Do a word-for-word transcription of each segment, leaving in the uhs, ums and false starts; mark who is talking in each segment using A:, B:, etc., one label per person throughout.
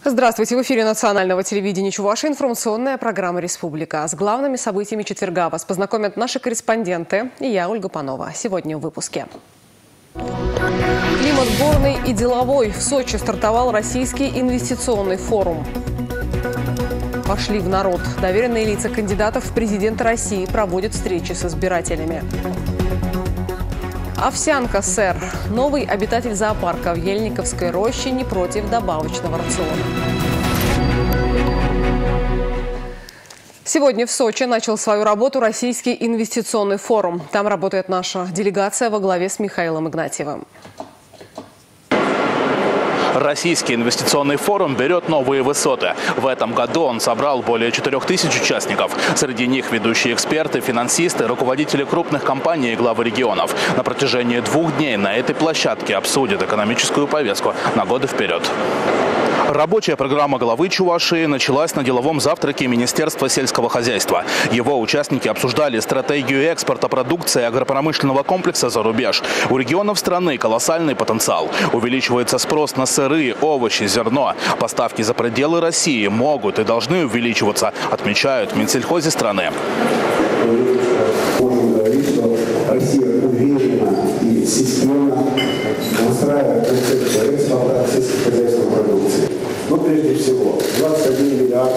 A: Здравствуйте! В эфире национального телевидения Чувашии информационная программа «Республика». С главными событиями четверга вас познакомят наши корреспонденты и я, Ольга Панова. Сегодня в выпуске. Климат горный и деловой. В Сочи стартовал Российский инвестиционный форум. Пошли в народ. Доверенные лица кандидатов в президенты России проводят встречи с избирателями. Овсянка, сэр. Новый обитатель зоопарка в Ельниковской роще не против добавочного рациона. Сегодня в Сочи начал свою работу Российский инвестиционный форум. Там работает наша делегация во главе с Михаилом Игнатьевым.
B: Российский инвестиционный форум берет новые высоты. В этом году он собрал более четырёх тысяч участников. Среди них ведущие эксперты, финансисты, руководители крупных компаний и главы регионов. На протяжении двух дней на этой площадке обсудят экономическую повестку на годы вперед. Рабочая программа главы Чувашии началась на деловом завтраке Министерства сельского хозяйства. Его участники обсуждали стратегию экспорта продукции агропромышленного комплекса за рубеж. У регионов страны колоссальный потенциал. Увеличивается спрос на сыры, овощи, зерно. Поставки за пределы России могут и должны увеличиваться, отмечают в Минсельхозе страны.
C: Можем говорить, что Россия уверенно и системно устраивает концепцию экспорта сельскохозяйственной продукции. Но прежде всего, двадцать один миллиард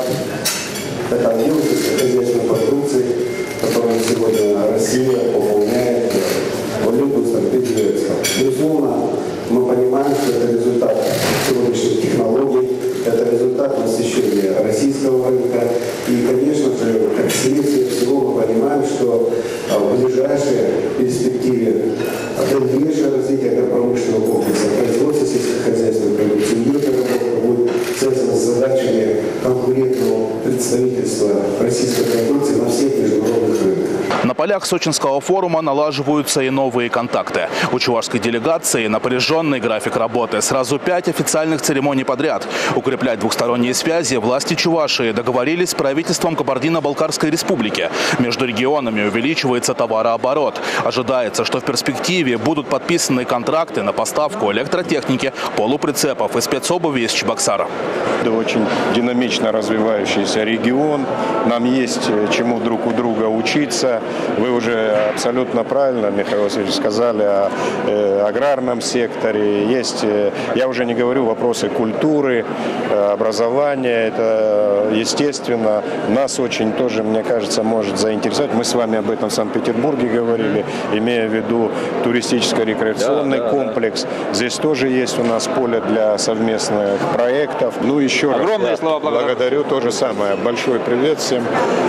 C: – это объем сельскохозяйственной продукции, которую сегодня Россия пополняет валютную стратегию экспорта. Безусловно, мы понимаем, что это результат сегодняшних технологий, это результат насыщения российского рынка. И, конечно же, как следствие всего мы понимаем, что в ближайшей перспективе дальнейшее развитие агропромышленного комплекса, производства сельскохозяйственной продукции, ее переработка будет связана с задачами конкурентного представительства российской продукции на всех международных рынках.
B: На полях сочинского форума налаживаются и новые контакты. У чувашской делегации напряженный график работы. Сразу пять официальных церемоний подряд. Укреплять двухсторонние связи власти Чувашии договорились с правительством Кабардино-Балкарской республики. Между регионами увеличивается товарооборот. Ожидается, что в перспективе будут подписаны контракты на поставку электротехники, полуприцепов и спецобуви из Чебоксара.
D: Это очень динамично развивающийся регион. Нам есть чему друг у друга учиться. Вы уже абсолютно правильно, Михаил Васильевич, сказали о э, аграрном секторе. Есть, э, я уже не говорю вопросы культуры, э, образования. Это, естественно, нас очень тоже, мне кажется, может заинтересовать. Мы с вами об этом в Санкт-Петербурге говорили, имея в виду туристическо-рекреационный да, да, комплекс. Да. Здесь тоже есть у нас поле для совместных проектов. Ну, еще
E: огромные
D: раз
E: слова благодарности.
D: Благодарю. То же самое. Большой привет всем.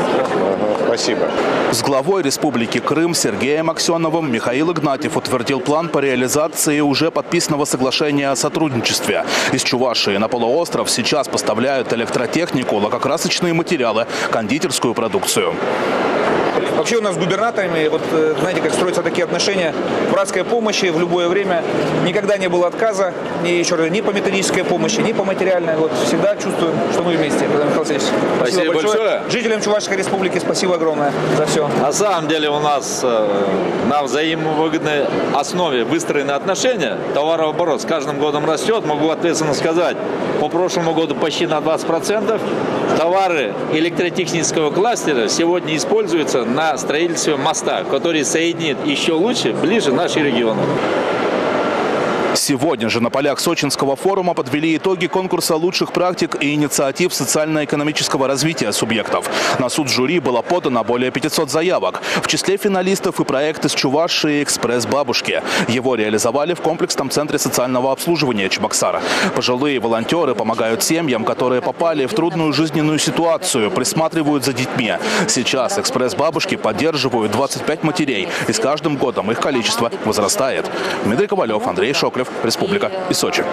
D: Спасибо.
B: С главой Республики Крым Сергеем Аксеновым Михаил Игнатьев утвердил план по реализации уже подписанного соглашения о сотрудничестве. Из Чувашии на полуостров сейчас поставляют электротехнику, лакокрасочные материалы, кондитерскую продукцию.
E: Вообще у нас с губернаторами, вот знаете, как строятся такие отношения, братской помощи в любое время. Никогда не было отказа, ни, еще раз, ни по методической помощи, ни по материальной. Вот всегда чувствуем, что мы вместе. Михаил Васильевич, спасибо,
F: спасибо большое. большое.
E: Жителям Чувашской республики спасибо огромное за все.
F: На самом деле у нас на взаимовыгодной основе выстроены отношения. Товарооборот с каждым годом растет. Могу ответственно сказать, по прошлому году почти на двадцать процентов. Товары электротехнического кластера сегодня используются на строительстве моста, который соединит еще лучше, ближе наши регионы.
B: Сегодня же на полях сочинского форума подвели итоги конкурса лучших практик и инициатив социально-экономического развития субъектов. На суд жюри было подано более пятисот заявок. В числе финалистов и проект из Чувашии «Экспресс бабушки». Его реализовали в комплексном центре социального обслуживания Чебоксара. Пожилые волонтеры помогают семьям, которые попали в трудную жизненную ситуацию, присматривают за детьми. Сейчас «Экспресс бабушки» поддерживают двадцать пять матерей, и с каждым годом их количество возрастает. Дмитрий Ковалев, Андрей Шоклев, Республика и Сочи.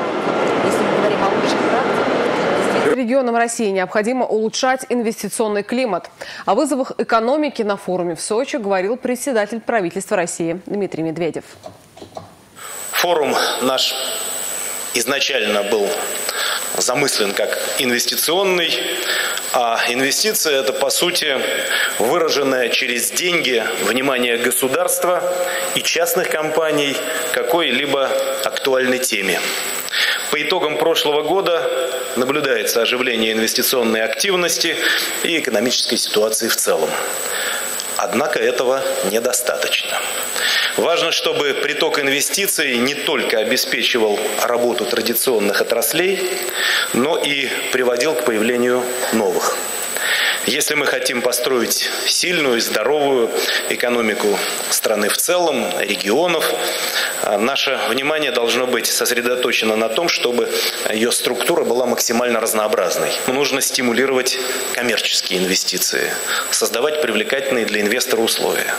A: Регионам России необходимо улучшать инвестиционный климат. О вызовах экономики на форуме в Сочи говорил председатель правительства России Дмитрий Медведев.
G: Форум наш изначально был замыслен как инвестиционный, а инвестиция – это, по сути, выраженное через деньги внимание государства и частных компаний к какой-либо актуальной теме. По По итогам прошлого года наблюдается оживление инвестиционной активности и экономической ситуации в целом. Однако этого недостаточно. Важно, чтобы приток инвестиций не только обеспечивал работу традиционных отраслей, но и приводил к появлению новых. Если мы хотим построить сильную и здоровую экономику страны в целом, регионов, наше внимание должно быть сосредоточено на том, чтобы ее структура была максимально разнообразной. Нужно стимулировать коммерческие инвестиции, создавать привлекательные для инвестора условия.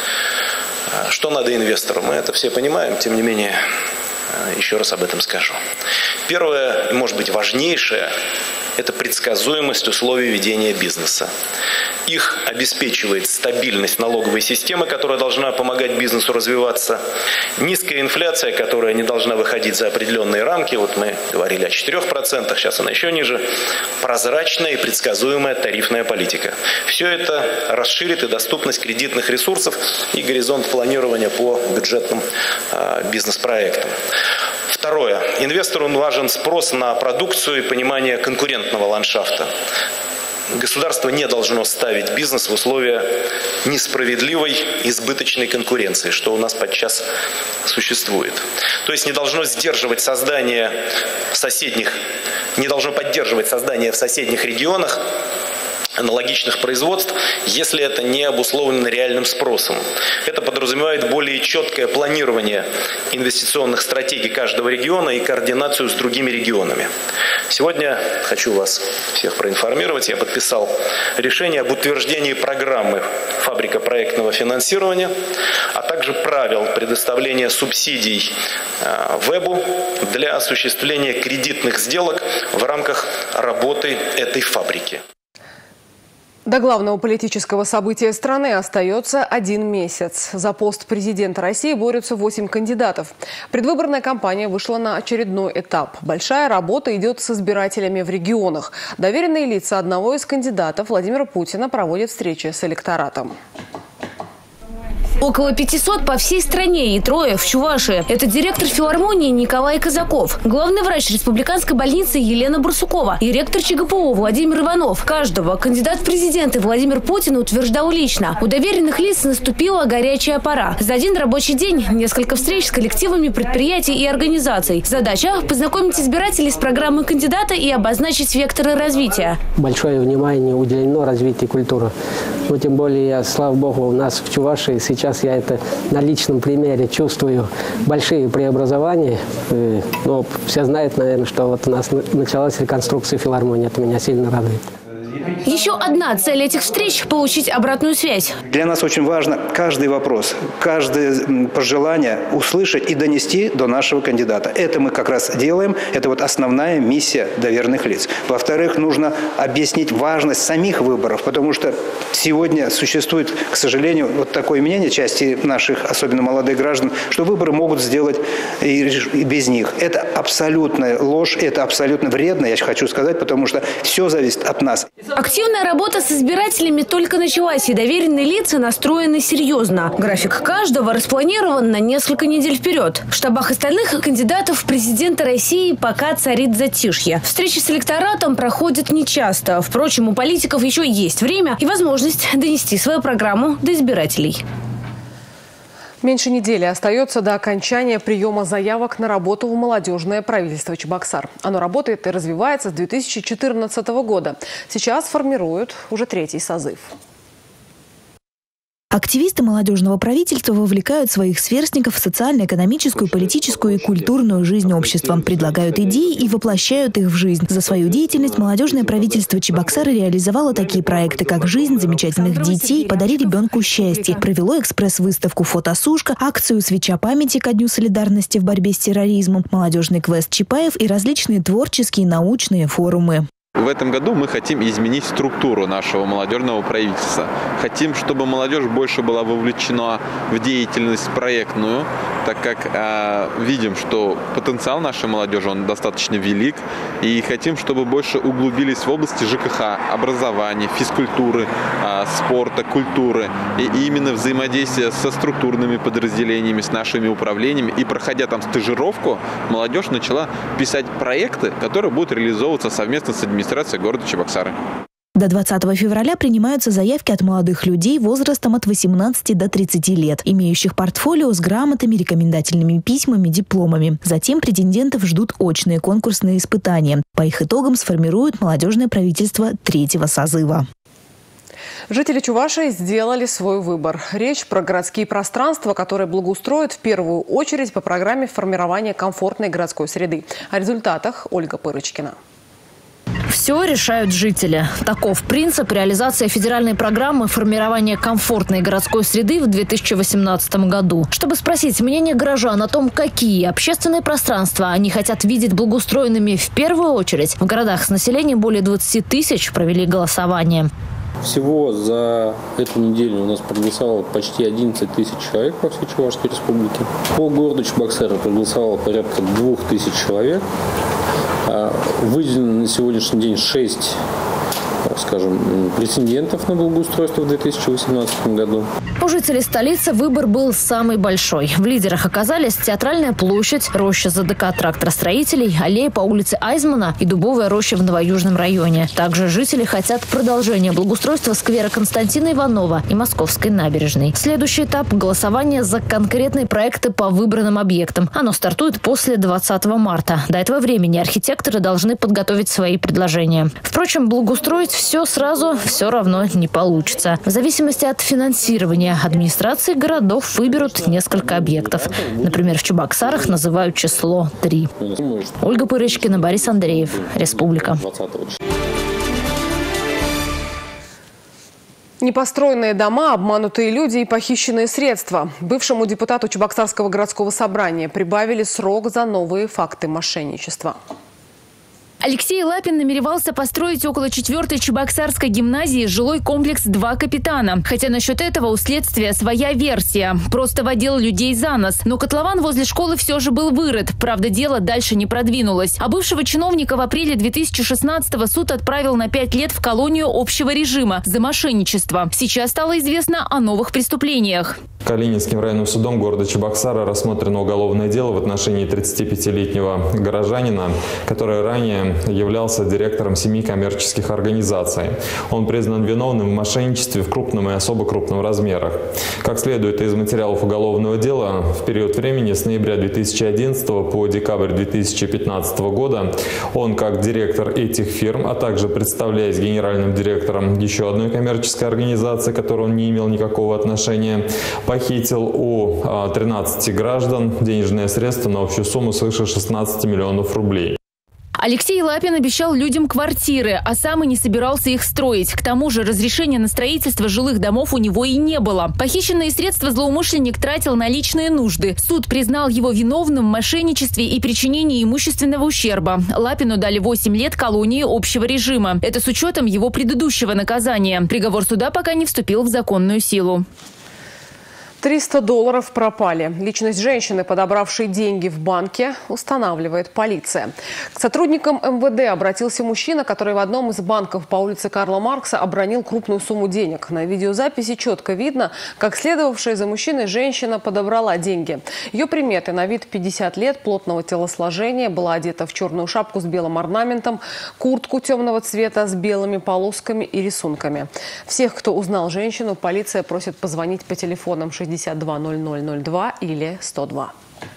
G: Что надо инвестору? Мы это все понимаем, тем не менее, еще раз об этом скажу. Первое, и может быть важнейшее, это предсказуемость условий ведения бизнеса. Их обеспечивает стабильность налоговой системы, которая должна помогать бизнесу развиваться, низкая инфляция, которая не должна выходить за определенные рамки, вот мы говорили о четырёх процентах, сейчас она еще ниже, прозрачная и предсказуемая тарифная политика. Все это расширит и доступность кредитных ресурсов, и горизонт планирования по бюджетным э, бизнес-проектам. Второе. Инвестору важен спрос на продукцию и понимание конкурентного ландшафта. Государство не должно ставить бизнес в условия несправедливой избыточной конкуренции, что у нас подчас существует. То есть не должно сдерживать создание соседних, не должно поддерживать создание в соседних регионах аналогичных производств, если это не обусловлено реальным спросом. Это подразумевает более четкое планирование инвестиционных стратегий каждого региона и координацию с другими регионами. Сегодня хочу вас всех проинформировать. Я подписал решение об утверждении программы «Фабрика проектного финансирования», а также правил предоставления субсидий ВЭБу для осуществления кредитных сделок в рамках работы этой фабрики.
A: До главного политического события страны остается один месяц. За пост президента России борются восемь кандидатов. Предвыборная кампания вышла на очередной этап. Большая работа идет с избирателями в регионах. Доверенные лица одного из кандидатов, Владимира Путина, проводят встречи с электоратом.
H: Около пятисот по всей стране и трое в Чувашии. Это директор филармонии Николай Казаков, главный врач республиканской больницы Елена Барсукова и ректор ЧГПУ Владимир Иванов. Каждого кандидат в президенты Владимир Путин утверждал лично. У доверенных лиц наступила горячая пора. За один рабочий день несколько встреч с коллективами предприятий и организаций. Задача – познакомить избирателей с программой кандидата и обозначить векторы развития.
I: Большое внимание уделено развитию культуры. Но тем более, слава богу, у нас в Чувашии сейчас я это на личном примере чувствую большие преобразования. Но все знают, наверное, что вот у нас началась реконструкция филармонии. Это меня сильно радует.
H: Еще одна цель этих встреч – получить обратную связь.
J: Для нас очень важно каждый вопрос, каждое пожелание услышать и донести до нашего кандидата. Это мы как раз делаем. Это вот основная миссия доверенных лиц. Во-вторых, нужно объяснить важность самих выборов, потому что сегодня существует, к сожалению, вот такое мнение части наших, особенно молодых граждан, что выборы могут сделать и без них. Это абсолютная ложь, это абсолютно вредно, я хочу сказать, потому что все зависит от нас.
H: Активная работа с избирателями только началась, и доверенные лица настроены серьезно. График каждого распланирован на несколько недель вперед. В штабах остальных кандидатов в президенты России пока царит затишье. Встречи с электоратом проходят нечасто. Впрочем, у политиков еще есть время и возможность донести свою программу до избирателей.
A: Меньше недели остается до окончания приема заявок на работу в молодежное правительство Чебоксар. Оно работает и развивается с две тысячи четырнадцатого года. Сейчас формируют уже третий созыв.
K: Активисты молодежного правительства вовлекают своих сверстников в социально-экономическую, политическую и культурную жизнь общества, предлагают идеи и воплощают их в жизнь. За свою деятельность молодежное правительство Чебоксара реализовало такие проекты, как «Жизнь замечательных детей», «Подари ребенку счастье», провело экспресс-выставку «Фотосушка», акцию «Свеча памяти» ко Дню солидарности в борьбе с терроризмом, молодежный квест Чапаев и различные творческие и научные форумы.
L: В этом году мы хотим изменить структуру нашего молодежного правительства. Хотим, чтобы молодежь больше была вовлечена в деятельность проектную, так как э, видим, что потенциал нашей молодежи он достаточно велик. И хотим, чтобы больше углубились в области ЖКХ, образования, физкультуры, э, спорта, культуры. И именно взаимодействие со структурными подразделениями, с нашими управлениями. И проходя там стажировку, молодежь начала писать проекты, которые будут реализовываться совместно с администрацией администрация города Чебоксары.
K: До двадцатого февраля принимаются заявки от молодых людей возрастом от восемнадцати до тридцати лет, имеющих портфолио с грамотами, рекомендательными письмами, дипломами. Затем претендентов ждут очные конкурсные испытания. По их итогам сформируют молодежное правительство третьего созыва.
A: Жители Чувашии сделали свой выбор. Речь про городские пространства, которые благоустроят в первую очередь по программе формирования комфортной городской среды. О результатах Ольга Пырочкина.
H: Все решают жители. Таков принцип реализации федеральной программы формирования комфортной городской среды в две тысячи восемнадцатом году. Чтобы спросить мнение горожан о том, какие общественные пространства они хотят видеть благоустроенными в первую очередь, в городах с населением более двадцати тысяч провели голосование.
M: Всего за эту неделю у нас проголосовало почти одиннадцать тысяч человек по всей Чувашской республике. По городу Чебоксары проголосовало порядка двух тысяч человек. Выделено на сегодняшний день шесть, скажем, претендентов на благоустройство в две тысячи восемнадцатом году.
H: У жителей столицы выбор был самый большой. В лидерах оказались Театральная площадь, роща ЗДК тракторостроителей, аллея по улице Айзмана и Дубовая роща в Новоюжном районе. Также жители хотят продолжения благоустройства сквера Константина Иванова и Московской набережной. Следующий этап – голосование за конкретные проекты по выбранным объектам. Оно стартует после двадцатого марта. До этого времени архитекторы должны подготовить свои предложения. Впрочем, благоустроить все сразу все равно не получится. В зависимости от финансирования администрации городов выберут несколько объектов. Например, в Чебоксарах называют число три. Ольга Пырочкина, Борис Андреев, Республика.
A: Непостроенные дома, обманутые люди и похищенные средства. Бывшему депутату Чебоксарского городского собрания прибавили срок за новые факты мошенничества.
N: Алексей Лапин намеревался построить около четвертой Чебоксарской гимназии жилой комплекс «Два капитана». Хотя насчет этого у следствия своя версия. Просто водил людей за нос. Но котлован возле школы все же был вырыт. Правда, дело дальше не продвинулось. А бывшего чиновника в апреле две тысячи шестнадцатого суд отправил на пять лет в колонию общего режима за мошенничество. Сейчас стало известно о новых преступлениях.
O: Калининским районным судом города Чебоксара рассмотрено уголовное дело в отношении тридцатипятилетнего горожанина, который ранее являлся директором семи коммерческих организаций. Он признан виновным в мошенничестве в крупном и особо крупном размерах. Как следует из материалов уголовного дела, в период времени с ноября две тысячи одиннадцатого по декабрь две тысячи пятнадцатого года он, как директор этих фирм, а также представляясь генеральным директором еще одной коммерческой организации, к которой он не имел никакого отношения, похитил у тринадцати граждан денежные средства на общую сумму свыше шестнадцати миллионов рублей.
N: Алексей Лапин обещал людям квартиры, а сам и не собирался их строить. К тому же разрешения на строительство жилых домов у него и не было. Похищенные средства злоумышленник тратил на личные нужды. Суд признал его виновным в мошенничестве и причинении имущественного ущерба. Лапину дали восемь лет колонии общего режима. Это с учетом его предыдущего наказания. Приговор суда пока не вступил в законную силу.
A: триста долларов пропали. Личность женщины, подобравшей деньги в банке, устанавливает полиция. К сотрудникам эм вэ дэ обратился мужчина, который в одном из банков по улице Карла Маркса обронил крупную сумму денег. На видеозаписи четко видно, как следовавшая за мужчиной женщина подобрала деньги. Ее приметы: на вид пятьдесят лет, плотного телосложения, была одета в черную шапку с белым орнаментом, куртку темного цвета с белыми полосками и рисунками. Всех, кто узнал женщину, полиция просит позвонить по телефонам шестьдесят два ноль ноль ноль два или сто два.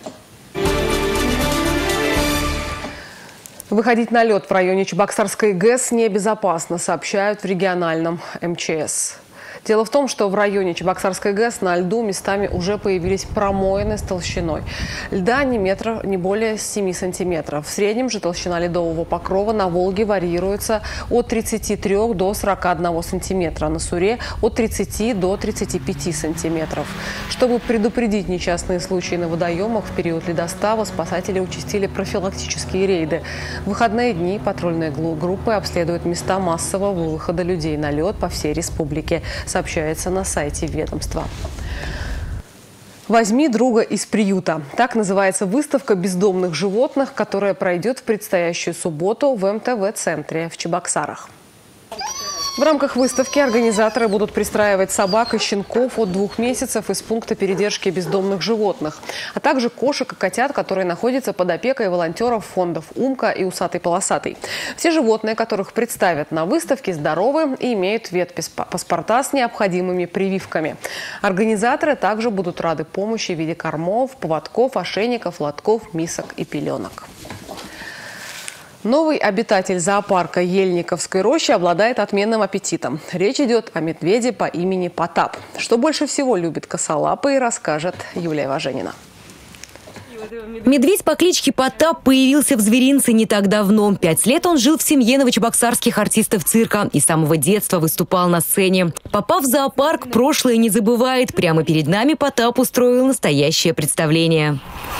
A: Выходить на лед в районе Чебоксарской ГЭС небезопасно, сообщают в региональном эм че эс. Дело в том, что в районе Чебоксарской ГЭС на льду местами уже появились промоины с толщиной льда не метра, не более семи сантиметров. В среднем же толщина ледового покрова на Волге варьируется от тридцати трёх до сорока одного сантиметра, на Суре от тридцати до тридцати пяти сантиметров. Чтобы предупредить несчастные случаи на водоемах, в период ледостава спасатели участили профилактические рейды. В выходные дни патрульные группы обследуют места массового выхода людей на лед по всей республике, сообщается на сайте ведомства. «Возьми друга из приюта». Так называется выставка бездомных животных, которая пройдет в предстоящую субботу в эм тэ вэ-центре в Чебоксарах. В рамках выставки организаторы будут пристраивать собак и щенков от двух месяцев из пункта передержки бездомных животных, а также кошек и котят, которые находятся под опекой волонтеров фондов «Умка» и «Усатый полосатый». Все животные, которых представят на выставке, здоровы и имеют ветпаспорта с необходимыми прививками. Организаторы также будут рады помощи в виде кормов, поводков, ошейников, лотков, мисок и пеленок. Новый обитатель зоопарка Ельниковской рощи обладает отменным аппетитом. Речь идет о медведе по имени Потап. Что больше всего любит косолапый, расскажет Юлия Важенина.
P: Медведь по кличке Потап появился в зверинце не так давно. Пять лет он жил в семье новочебоксарских артистов цирка и с самого детства выступал на сцене. Попав в зоопарк, прошлое не забывает. Прямо перед нами Потап устроил настоящее представление.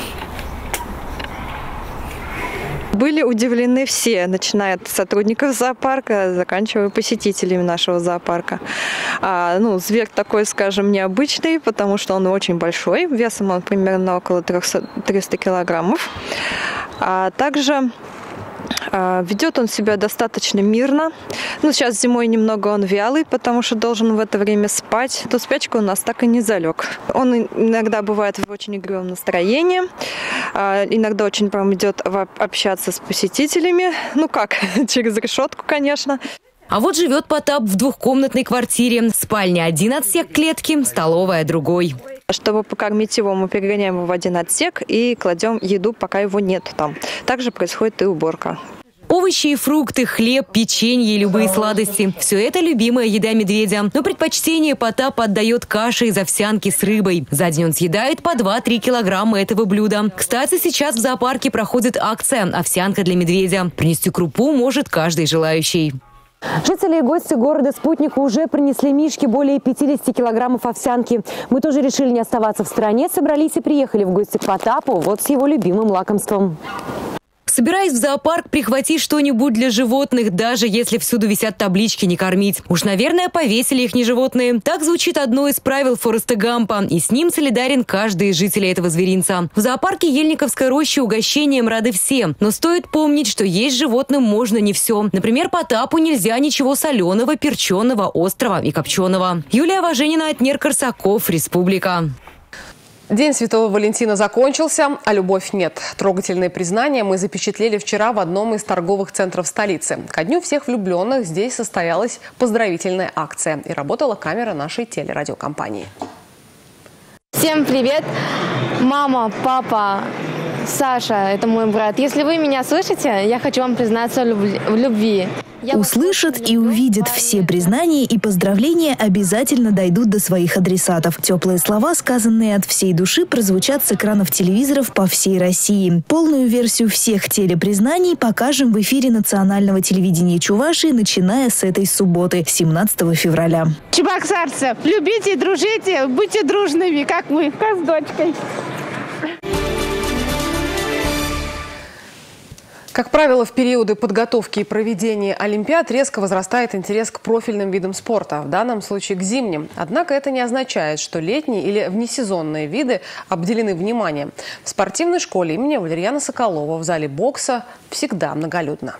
Q: Были удивлены все, начиная от сотрудников зоопарка, заканчивая посетителями нашего зоопарка. А, ну, зверь такой, скажем, необычный, потому что он очень большой, весом он примерно около трёхсот килограммов. А также ведет он себя достаточно мирно. Ну, сейчас зимой немного он вялый, потому что должен в это время спать. То спячку у нас так и не залег. Он иногда бывает в очень игривом настроении. Иногда очень прям идет общаться с посетителями. Ну как, через решетку, конечно.
P: А вот живет Потап в двухкомнатной квартире. Спальня один отсек клетки, столовая другой.
Q: Чтобы покормить его, мы перегоняем его в один отсек и кладем еду, пока его нет там. Также происходит и уборка.
P: Овощи и фрукты, хлеб, печенье и любые сладости – все это любимая еда медведя. Но предпочтение Потап отдает каше из овсянки с рыбой. За день он съедает по два-три килограмма этого блюда. Кстати, сейчас в зоопарке проходит акция «Овсянка для медведя». Принести крупу может каждый желающий.
R: Жители и гости города Спутника уже принесли Мишке более пятидесяти килограммов овсянки. Мы тоже решили не оставаться в стороне, собрались и приехали в гости к Потапу вот с его любимым лакомством.
P: Собираясь в зоопарк, прихвати что-нибудь для животных, даже если всюду висят таблички «Не кормить». Уж, наверное, повесили их не животные. Так звучит одно из правил Форреста Гампа, и с ним солидарен каждый из жителей этого зверинца. В зоопарке Ельниковской рощи угощением рады все. Но стоит помнить, что есть животным можно не все. Например, Потапу нельзя ничего соленого, перченого, острого и копченого. Юлия Важенина, Атнер Корсаков, Республика.
A: День Святого Валентина закончился, а любовь нет. Трогательные признания мы запечатлели вчера в одном из торговых центров столицы. Ко Дню всех влюбленных здесь состоялась поздравительная акция и работала камера нашей телерадиокомпании.
S: Всем привет! Мама, папа, Саша, это мой брат. Если вы меня слышите, я хочу вам признаться в любви.
K: Услышат и увидят все признания и поздравления обязательно дойдут до своих адресатов. Теплые слова, сказанные от всей души, прозвучат с экранов телевизоров по всей России. Полную версию всех телепризнаний покажем в эфире национального телевидения Чувашии, начиная с этой субботы, семнадцатого февраля.
T: Чебоксарцы, любите, дружите, будьте дружными, как мы, как с дочкой.
A: Как правило, в периоды подготовки и проведения Олимпиад резко возрастает интерес к профильным видам спорта, в данном случае к зимним. Однако это не означает, что летние или внесезонные виды обделены вниманием. В спортивной школе имени Валерьяна Соколова в зале бокса всегда многолюдно.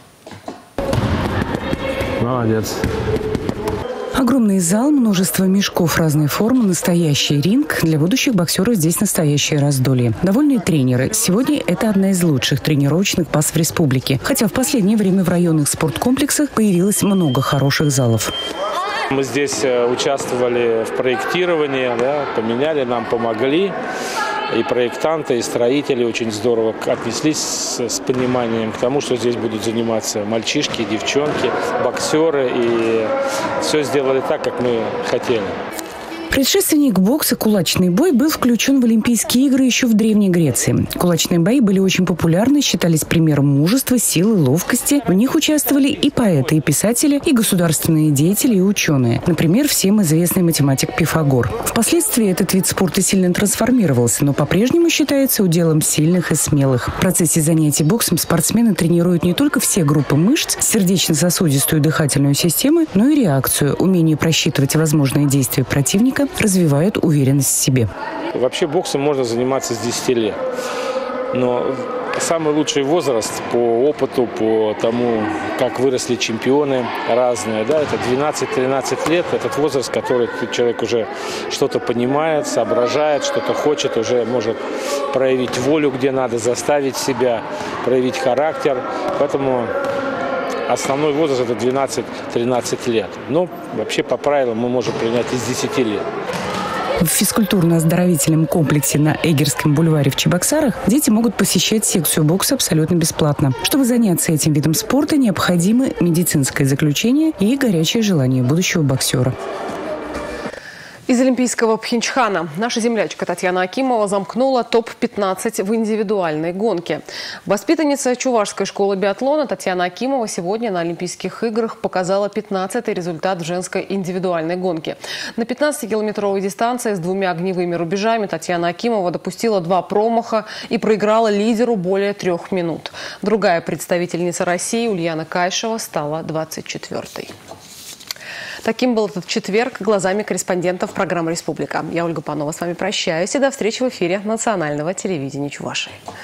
U: Молодец. Огромный зал, множество мешков разной формы, настоящий ринг. Для будущих боксеров здесь настоящее раздолье. Довольные тренеры. Сегодня это одна из лучших тренировочных баз в республике. Хотя в последнее время в районных спорткомплексах появилось много хороших залов.
V: Мы здесь участвовали в проектировании, да, поменяли, нам помогли.
M: и проектанты, и строители очень здорово отнеслись с, с пониманием к тому, что здесь будут заниматься мальчишки, девчонки, боксеры. И все сделали так, как мы хотели.
U: Предшественник бокса кулачный бой был включен в Олимпийские игры еще в Древней Греции. Кулачные бои были очень популярны, считались примером мужества, силы, ловкости. В них участвовали и поэты, и писатели, и государственные деятели, и ученые. Например, всем известный математик Пифагор. Впоследствии этот вид спорта сильно трансформировался, но по-прежнему считается уделом сильных и смелых. В процессе занятий боксом спортсмены тренируют не только все группы мышц, сердечно-сосудистую и дыхательную систему, но и реакцию, умение просчитывать возможные действия противника, развивают уверенность в себе.
M: Вообще боксом можно заниматься с десяти лет. Но самый лучший возраст по опыту, по тому, как выросли чемпионы разные, да, это двенадцать-тринадцать лет. Этот возраст, который человек уже что-то понимает, соображает, что-то хочет, уже может проявить волю, где надо, заставить себя, проявить характер. Поэтому основной возраст – это двенадцать-тринадцать лет. Но вообще по правилам мы можем принять из десяти лет.
U: В физкультурно-оздоровительном комплексе на Эгерском бульваре в Чебоксарах дети могут посещать секцию бокса абсолютно бесплатно. Чтобы заняться этим видом спорта, необходимы медицинское заключение и горячее желание будущего боксера.
A: Из олимпийского Пхенчхана наша землячка Татьяна Акимова замкнула топ пятнадцать в индивидуальной гонке. Воспитанница Чувашской школы биатлона Татьяна Акимова сегодня на Олимпийских играх показала пятнадцатый результат в женской индивидуальной гонке. На пятнадцатикилометровой дистанции с двумя огневыми рубежами Татьяна Акимова допустила два промаха и проиграла лидеру более трех минут. Другая представительница России Ульяна Кайшева стала двадцать четвёртой. Таким был этот четверг глазами корреспондентов программы «Республика». Я, Ольга Панова, с вами прощаюсь и до встречи в эфире национального телевидения Чувашии.